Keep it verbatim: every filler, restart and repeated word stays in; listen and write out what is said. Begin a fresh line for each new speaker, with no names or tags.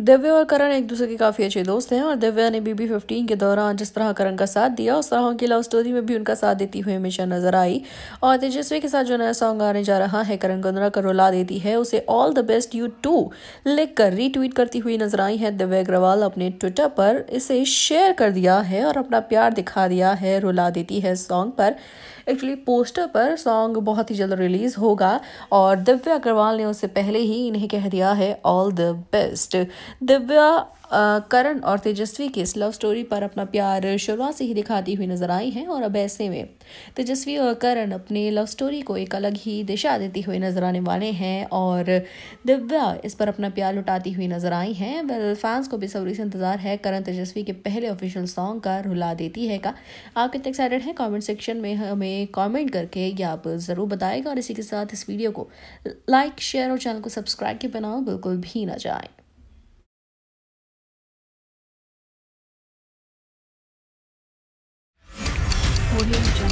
दिव्या और करण एक दूसरे के काफ़ी अच्छे दोस्त हैं और दिव्या ने बीबी फिफ्टीन के दौरान जिस तरह करण का साथ दिया उस तरह उनकी लव स्टोरी में भी उनका साथ देती हुई हमेशा नजर आई। और तेजस्वी के साथ जो नया सॉन्ग आने जा रहा है करण कुंद्रा कर रुला देती है उसे all the best you too लिख कर रीट्वीट करती हुई नजर आई है। दिव्या अग्रवाल अपने ट्विटर पर इसे शेयर कर दिया है और अपना प्यार दिखा दिया है। रुला देती है सॉन्ग पर एक्चुअली पोस्टर पर सॉन्ग बहुत ही जल्द रिलीज होगा और दिव्या अग्रवाल ने उससे पहले ही इन्हें कह दिया है all the best. Divya Karan और तेजस्वी की इस लव स्टोरी पर अपना प्यार शुरुआत से ही दिखाती हुई नजर आई हैं और अब ऐसे में तेजस्वी और करण अपनी लव स्टोरी को एक अलग ही दिशा देती हुई नजर आने वाले हैं और दिव्या इस पर अपना प्यार लुटाती हुई नजर आई हैं। वेल फैंस को बेसब्री से इंतजार है करण तेजस्वी के पहले ऑफिशियल सॉन्ग का रुला देती है का। आप कितने एक्साइटेड हैं कमेंट सेक्शन में हमें कमेंट करके ये आप ज़रूर बताएगा और इसी के साथ इस वीडियो को लाइक शेयर और चैनल को सब्सक्राइब के बिना बिल्कुल भी ना जाए। Audio